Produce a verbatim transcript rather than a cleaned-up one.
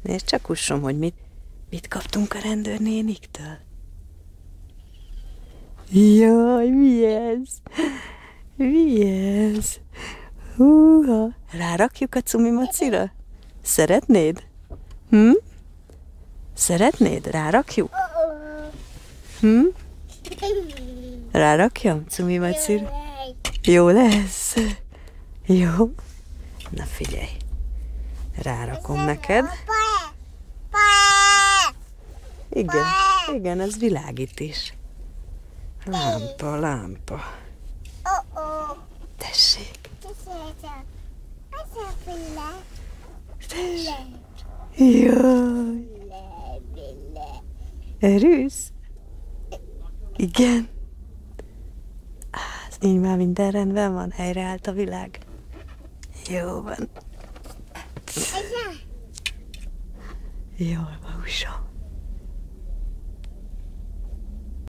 Nézd csak, Ussom, hogy mit, mit kaptunk a rendőrnéniktől. Jaj, mi ez? Mi ez? Húha! Rárakjuk a cumimacira? Szeretnéd? Hm? Szeretnéd? Rárakjuk? Hm? Rárakjam cumimacira? Jó lesz? Jó? Na figyelj! Rárakom neked. Igen, igen, ez világít is. Lámpa, lámpa. Tessék. Tessék. Jaj. Erősz? Igen. Á, így már minden rendben van, helyreállt a világ. Jó van. Jól van, Ussom.